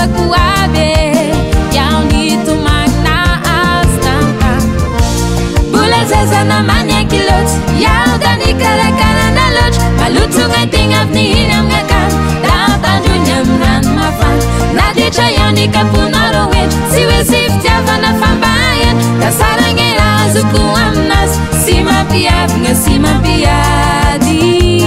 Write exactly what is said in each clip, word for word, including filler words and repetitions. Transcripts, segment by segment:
kuabe yauni tumagna astanta bula zazana manya kilot yaudani kala kala na lot malutu ngai avni hinamga datanjunyam ran mafan nadicha yauni kapunaro wet siwe siftiavana fambayan kasarangera zuku amnas sima piaf nga sima piadi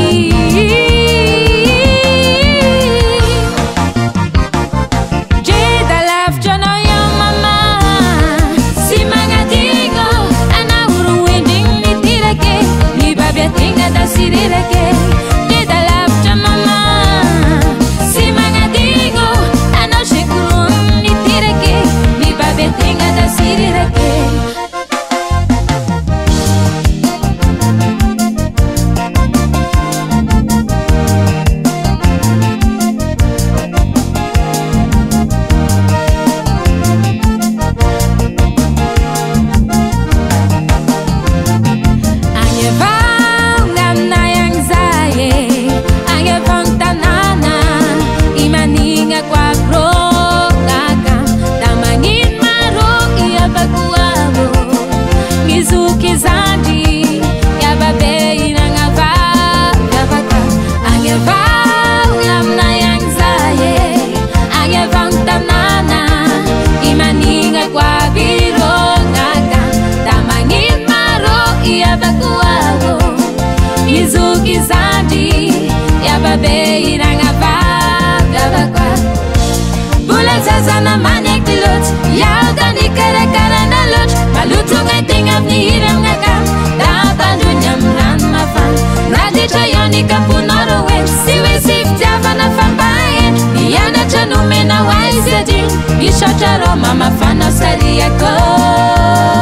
Zazana manek dilot yaudani kala kala na lot malutu ngai ting avni hiram ngaka datanjunyam ran mafan nadicha yauni kapunaro wet siwe siftiavana fambayen yana chanumena waisedi bishacharo mama fana sariako